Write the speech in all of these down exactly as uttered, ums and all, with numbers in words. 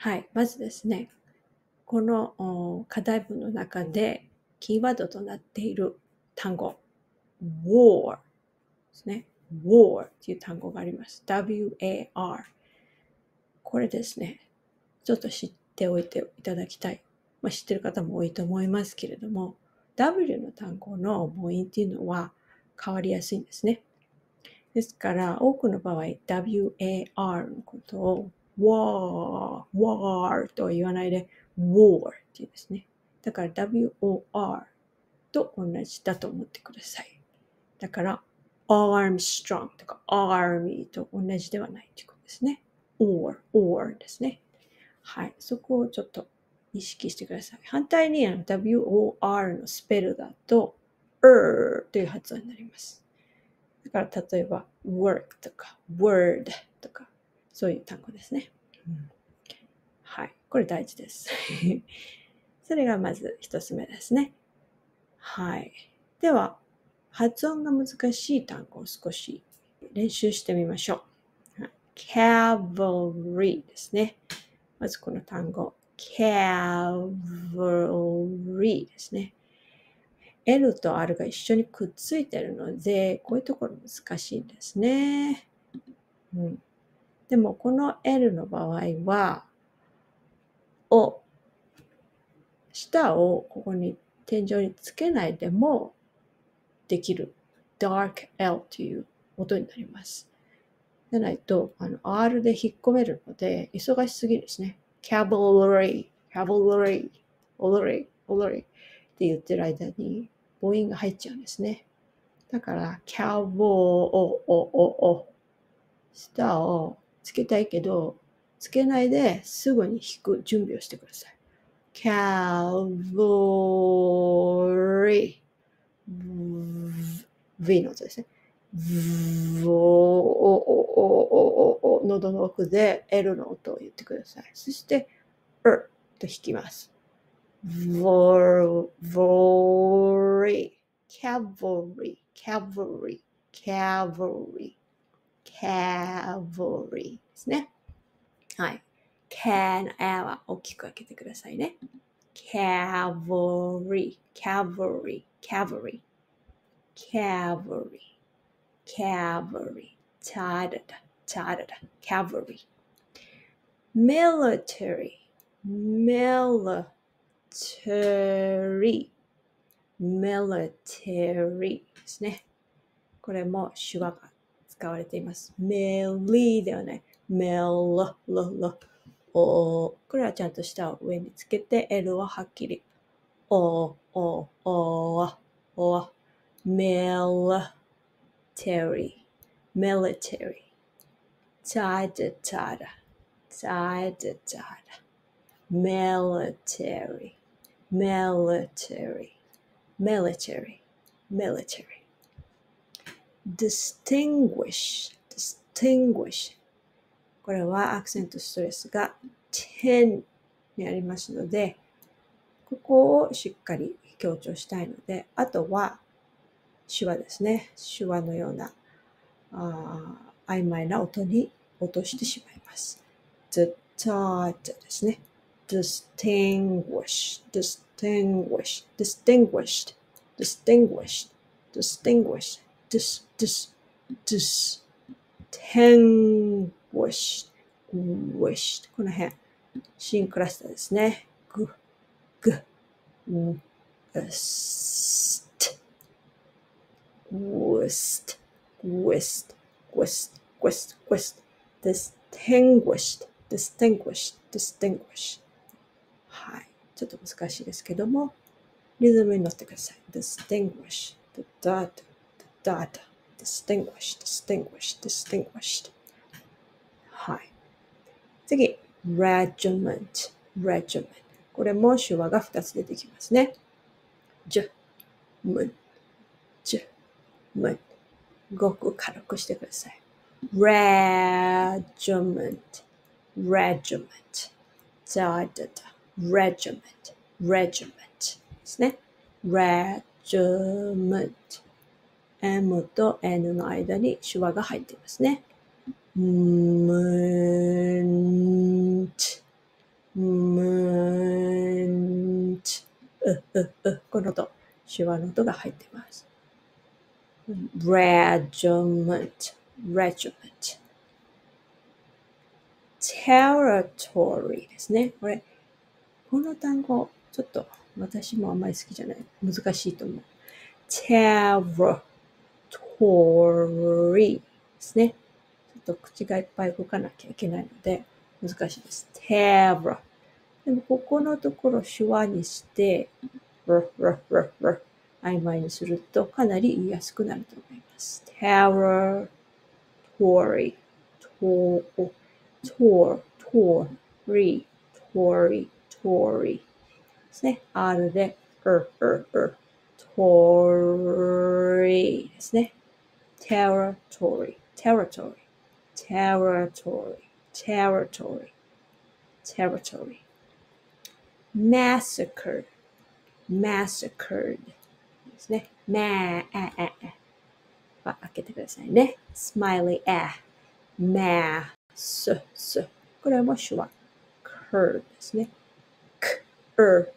はい。まずですね、この課題文の中でキーワードとなっている単語、war ですね。war という単語があります。ダブリューエーアール。これですね、ちょっと知っておいていただきたい。まあ、知ってる方も多いと思いますけれども、W の単語の母音っていうのは変わりやすいんですね。ですから、多くの場合、ダブリューエーアール のことを war, war とは言わないで war って言うんですね。だから ダブリューオーアール と同じだと思ってください。だから Armstrong とか Army と同じではないということですね。or, or ですね。はい。そこをちょっと意識してください。反対に ダブリューオーアール のスペルだと er という発音になります。だから例えば work とか word とかそういう単語ですね。うん、はい。これ大事です。それがまず一つ目ですね。はい。では、発音が難しい単語を少し練習してみましょう。cavalry ですね。まずこの単語。cavalry ですね。L と R が一緒にくっついてるので、こういうところ難しいんですね。うん、でもこの L の場合は、を、舌をここに天井につけないでもできる dark L という音になります。でないと、あの R で引っ込めるので、忙しすぎるですね。cavalry, cavalry, cavalry, cavalry って言ってる間に母音が入っちゃうんですね。だから、キャボーおおおお舌をつけたいけど、つけないですぐに弾く準備をしてください。キャボリー V の音ですね。おおおおおお喉の奥で L の音を言ってください。そして、er と弾きます。Cavalry, cavalry, cavalry, cavalry, cavalry ですね。はい。can, a は大きく開けてくださいね。cavalry, cavalry, cavalry, cavalry, cavalry, チャダダ、チャダダ、cavalry, military, military, military ですね。これも手話が使われています。meli ではない。mel, l, l, o これはちゃんと舌を上につけて L ははっきり o, o, o, o, military, military, tada, tada, tada, tada, military, military, military, military. distinguish, distinguish これはアクセントストレスが点にありますので、ここをしっかり強調したいので、あとは手話ですね。手話のようなあ曖昧な音に落としてしまいます。the third ですね。distinguish, distinguish, distinguished, distinguished, distinguished, dis, dis, dis, distinguished, wished この辺、シンクラスターですね。ぐ、ぐ、ん、す、Wist, wist, wist, wist, wist, distinguished, distinguished, distinguished. はい。ちょっと難しいですけども、リズムに乗ってください。distinguish, the data, the data, distinguished, distinguished, distinguished. はい。次、regiment, regiment. これも手話がふたつ出てきますね。じ、む、じ、む。ごく軽くしてください。regiment, regiment, だだだ、regiment, regiment ですね。regiment, M と N の間に手話が入っていますね。ment, むんち、う、う、う、この音、手話の音が入っています。regiment, regiment, territory ですね。これ、この単語、ちょっと私もあんまり好きじゃない。難しいと思う。territory ですね。ちょっと口がいっぱい動かなきゃいけないので、難しいです。terror。でも、ここのところ手話にして、r, r, r, r 曖昧にするとかなり言いやすくなると思います。territory, tor, tor, tor, tori, tori ですね。R で、r, r, r, tori ですね。territory, territory, territory, territory, territory, massacre, massacred ですね。まあ、あ、あ、あ。開けてくださいね。smiley a, mass, s。これも手話。curd ですね。curd,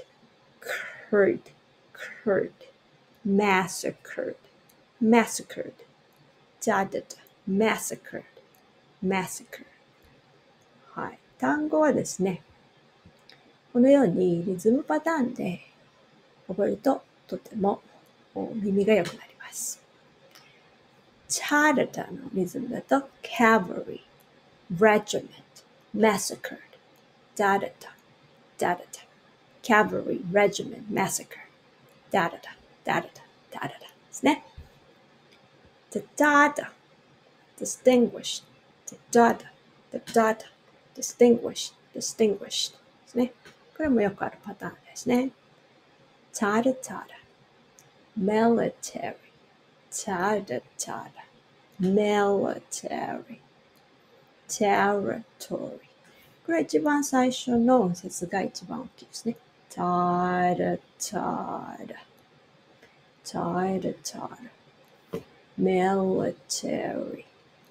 curd, curd, massacred, massacred, da da da, massacred, massacre。はい。単語はですね、このようにリズムパターンで覚えるととても耳が良くなります。チャダダのリズムだと cavalry, regiment, massacred, ダダダ、ダダダ、cavalry, regiment, massacre, ダダダ、ダダダ、ダダダですね。ダダダ、distinguished, ダダダ、ダダダ、distinguished, distinguished ですね。これもよくあるパターンですね。タダタダ、military, タダタダ、military, territory。これは一番最初の音節が一番大きいですね。タダタダ、タダタダ、military,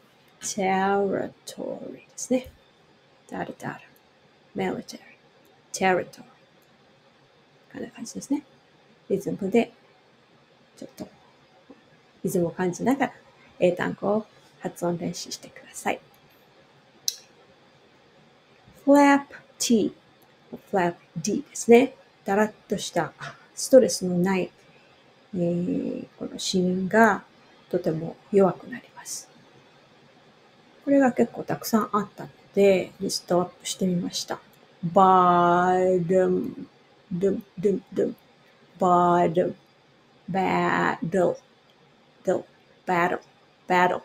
territory ですね。タダタダ、military, territory。こんな感じですね。リズムでちょっとリズムを感じながら英単語を発音練習してください。flap t、flap d ですね。だらっとしたストレスのない、えー、この子音がとても弱くなります。これが結構たくさんあったのでリストアップしてみました。bottom, dum, dum, dum, bottom, battle, battle, battle, battle,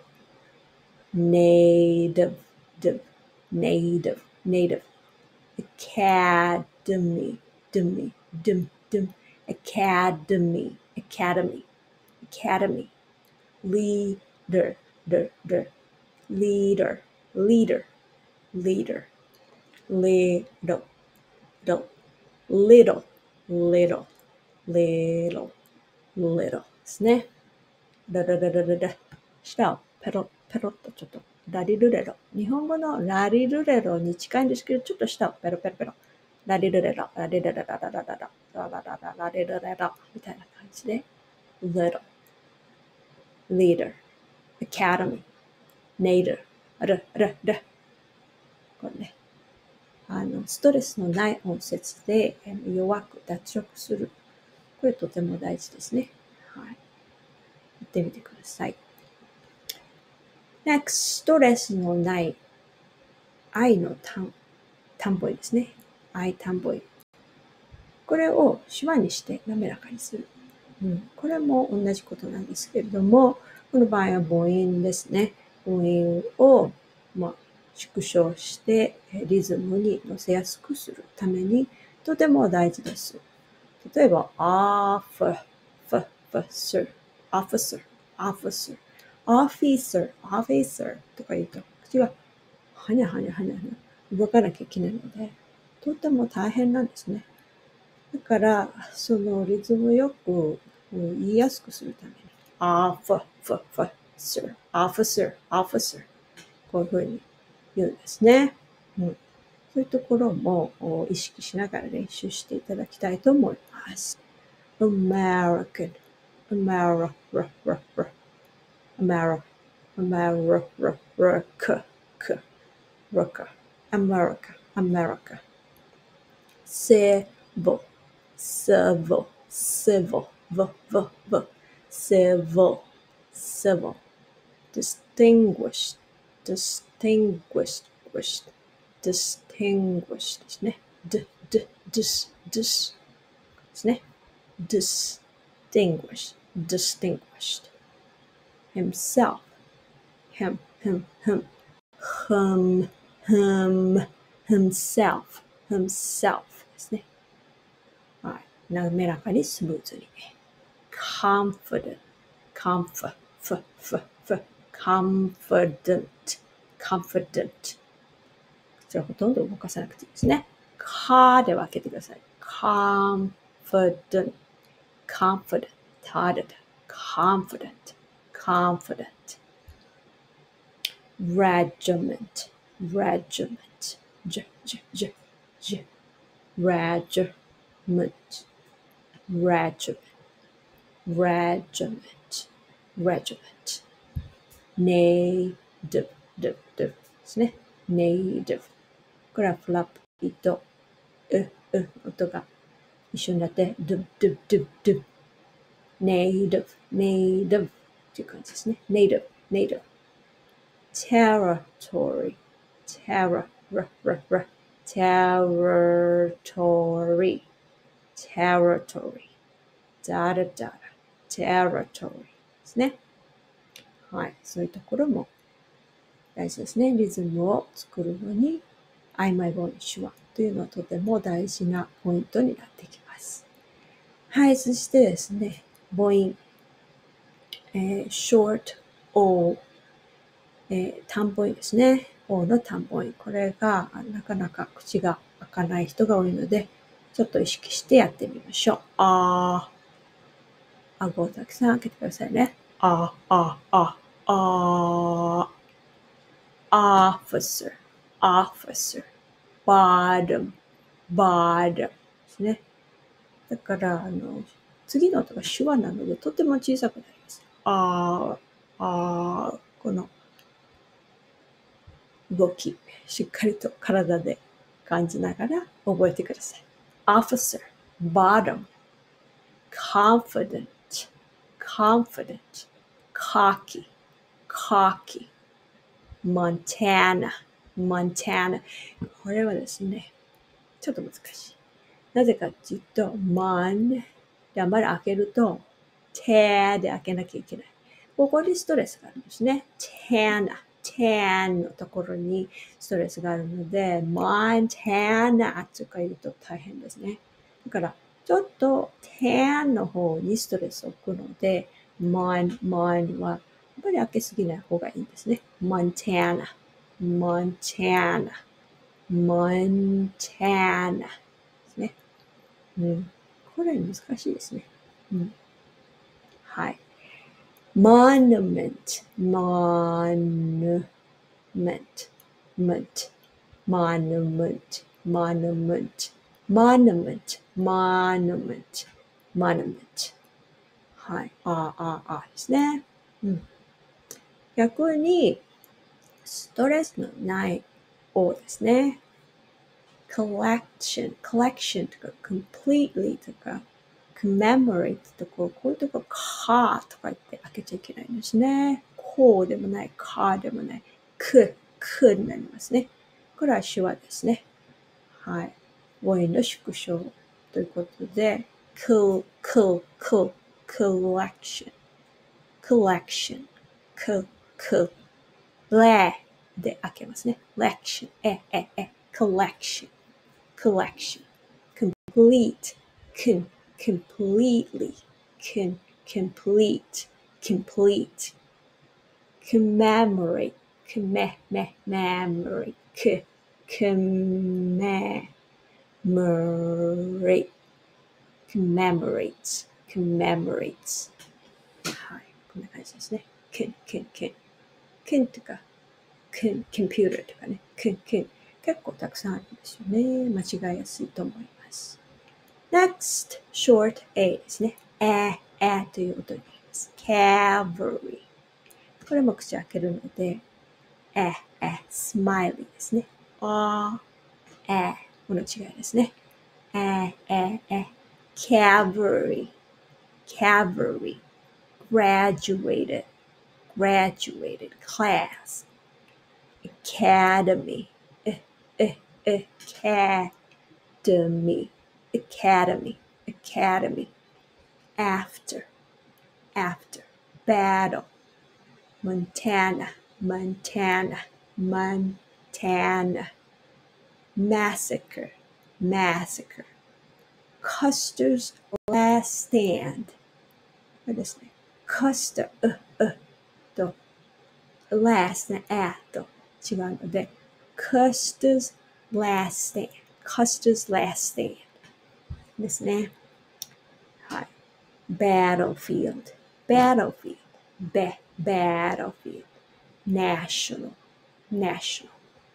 native, div, native, native, academy, dum, dum, dum, academy, academy, academy, leader, der, der, leader, leader, leader, little, little, little, little, little, little ですね。だだだだだだ。舌をペロッペロッとちょっとラリルレロ。日本語のラリルレロに近いんですけど、ちょっと舌をペロペロペロ。ラリルレロ、ラリルレロ、ララララララ、ラララララリルレロみたいな感じで、little, leader, academy, nader, ある、ある、ある。これね、あの、ストレスのない音節で弱く脱力する。これとても大事ですね。はい。やってみてください。next、ストレスのない愛の単単語ですね。愛単語。これを手話にして滑らかにする。うん、これも同じことなんですけれども、この場合は母音ですね。母音を、まあ、縮小してリズムに乗せやすくするためにとても大事です。例えば、officer, officer, officer, officer, officer, officer とか言うと、口がはにゃはにゃはにゃはにゃ動かなきゃいけないので、とても大変なんですね。だから、そのリズムよく言いやすくするために、officer, officer, officer こういうふうに言うんですね。うん、 そういうところも意識しながら練習していただきたいと思います。American, America, America, America, America, America, America. Civil, civil, civil, v, v, v, civil, civil. Distinguished, distinguished, distinguished ですね。d, d, dis, dis ですね。distinguished, distinguished. Himself, him, him, him, him, him, himself, himself ですね。はい。滑らかにスムーズに。confident, comfort, f, f, f, confident, confident. こちらほとんど動かさなくていいですね。かで分けてください。confident, confident, confident, confident. Regiment, regiment, j, j, j, j, regiment, regiment, regiment, regiment. Native, div, div ですね。native。これはフラップとう、う音が一緒になって、div, div, div, div. native, native っていう感じですね。native, native. territory, terror, r, r, r, territory, territory, だらだら、territory ですね。はい、そういうところも大事ですね。リズムを作るのに、曖昧母音手話というのはとても大事なポイントになってきます。はい、そしてですね、母音、えー、short o、えー、単母音ですね。O の単母音。これがなかなか口が開かない人が多いので、ちょっと意識してやってみましょう。あー。顎をたくさん開けてくださいね。あ、あ、あ、あ、officer, officer, bottom, bottom ですね。だから、あの、次の音が手話なので、とても小さくなります。あー、あー、この動き、しっかりと体で感じながら覚えてください。officer, bottom, confident, confident, cocky, cocky, Montana, Montana. これはですね、ちょっと難しい。なぜかっていうと、mon であんまり開けると、てで開けなきゃいけない。ここにストレスがあるんですね。tan, tan のところにストレスがあるので、Montana とか言うと大変ですね。だから、ちょっと tan の方にストレスを置くので、mon, mon はやっぱり開けすぎない方がいいんですね。Montana, Montana, Montana ですね。うん、これ難しいですね。うん、はい。monument, monument, monument, monument, monument, monument, monument, monument. はい。ああ、あですね。うん、逆に、ストレスのないOですね。collection, collection とか completely とか commemorate とかこういうとこかとか言って開けちゃいけないんですね。こうでもないかでもないく、くになりますね。これは手話ですね。はい。母音の縮小ということで cool, cool, cool, collection, collection, cool, cool, レで開けますね。lection, え、え、え、collection collection, complete, con, completely, con, complete, complete, commemorate, commemorate, commemorate, commemorates, commemorates. はい、こんな感じですね。can, can, can, can とか、can, computer とかね、can, can 結構たくさんあるんですよね。間違いやすいと思います。Next, short A ですね。え、えという音になります。Cavalry。これも口開けるので、え、え、smiley ですね。あ、え、この違いですね。え、え、え、cavalry, cavalry, graduated, graduated, class, academy, eh, eh, academy, academy, academy, after, after, battle, Montana, Montana, Montana, massacre, massacre, Custer's last stand. これですね。Custer, う、うと last ね、あと違うので、Custer's last stand, Custer's last stand ですね。はい。Battlefield, battlefield, ba- battlefield, national, national。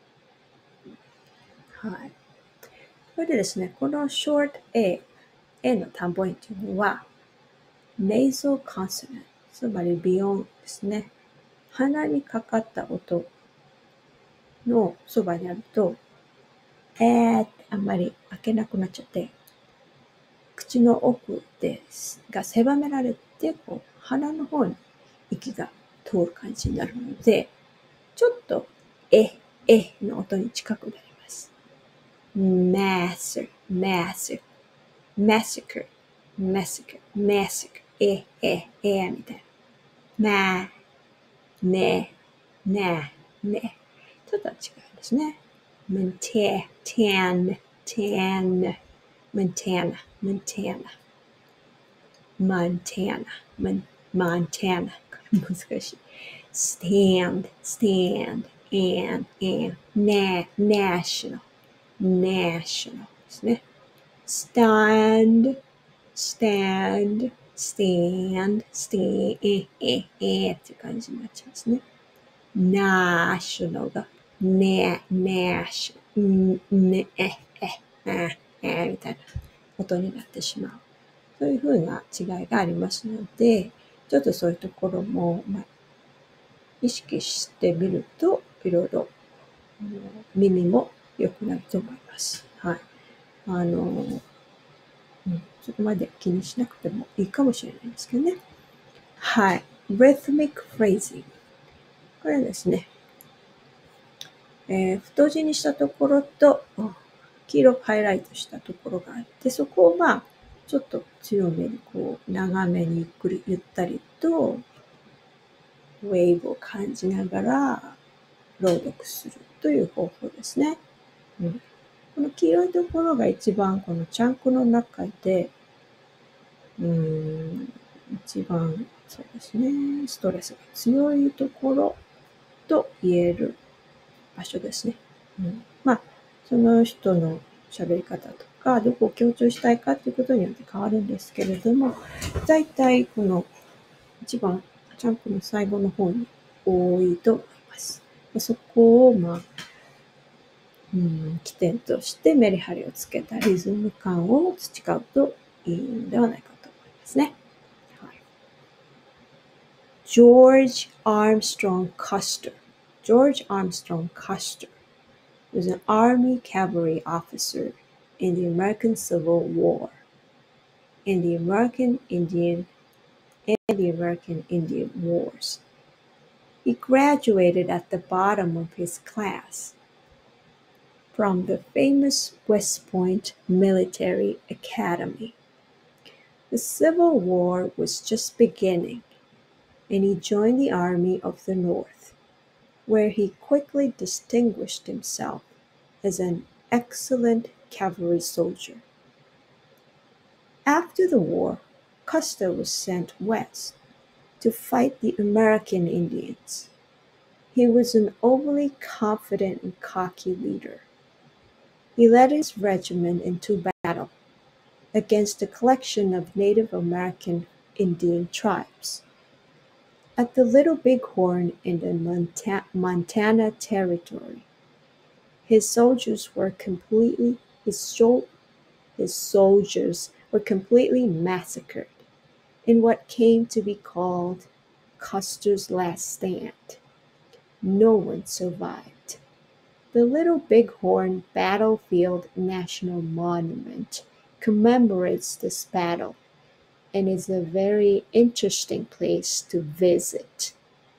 はい。それでですね、この short A、A の単母音というのは、nasal consonant、つまり鼻音ですね。鼻にかかった音のそばにあると、えーってあんまり開けなくなっちゃって、口の奥ですが狭められて、こう鼻の方に息が通る感じになるので、ちょっとえ、えの音に近くなります。massacre, massacre, massacre, massacre, massacre, え、え、えみたいな。ま、ね、ね、ね。ちょっと違うんですね。Montana, tan, tan, Montana, Montana, Montana, Mon- Montana. 難しい。stand, stand, and, and, na, national, national ですね。stand, stand, stand, stand, え、え、えっていう感じになっちゃうんですね。national が、ね、national、ん、ね、え、え、え、え、みたいな音になってしまう。そういうふうな違いがありますので、ちょっとそういうところも、まあ、意識してみると、いろいろ耳も良くなると思います。はい。あの、うん、そこまで気にしなくてもいいかもしれないんですけどね。はい。rhythmic phrasing。これですね。えー、太字にしたところと、黄色くハイライトしたところがあって、そこをまあ、ちょっと強めに、こう、長めにゆっくり、ゆったりと、ウェーブを感じながら朗読するという方法ですね。うん、この黄色いところが一番このチャンクの中で、うーん、一番そうですね、ストレスが強いところと言える場所ですね。うん、まあ、その人の喋り方とか、どこを強調したいかということによって変わるんですけれども、だいたいこの一番チャンクの最後の方に多いと思います。そこを、まあ、うん、起点としてメリハリをつけたリズム感を培うといいのではないかと思いますね。はい、George Armstrong Custer George Armstrong Custer was an Army cavalry officer in the American Civil War, in the American Indian and the American Indian Wars. He graduated at the bottom of his class from the famous West Point Military Academy. The Civil War was just beginning, and he joined the Army of the North, where he quickly distinguished himself as an excellent cavalry soldier. After the war, Custer was sent west to fight the American Indians. He was an overly confident and cocky leader. He led his regiment into battle against a collection of Native American Indian tribes at the Little Bighorn in the Monta- Montana Territory. His soldiers were completely, his, sol- his soldiers were completely massacred in what came to be called Custer's Last Stand. No one survived. The Little Bighorn Battlefield National Monument commemorates this battle and is a very interesting place to visit.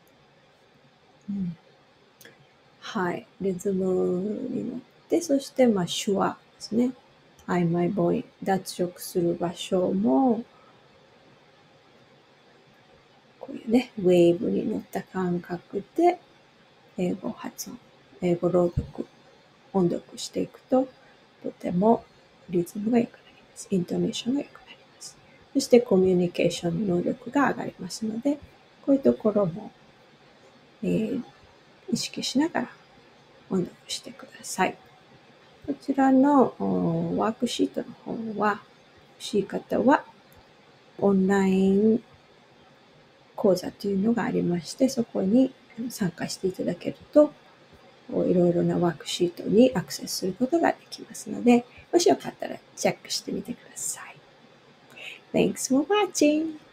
はい。リズムに乗って、そして、まあ、手話ですね。曖昧母音、脱力する場所も、こういうね、ウェーブに乗った感覚で、英語発音、英語朗読、音読していくと、とてもリズムが良くなります。イントネーションが良くなります。そしてコミュニケーション能力が上がりますので、こういうところも、えー、意識しながら音読してください。こちらのワークシートの方は、欲しい方はオンライン講座というのがありまして、そこに参加していただけると、いろいろなワークシートにアクセスすることができますので、もしよかったらチェックしてみてください。Thanks for watching!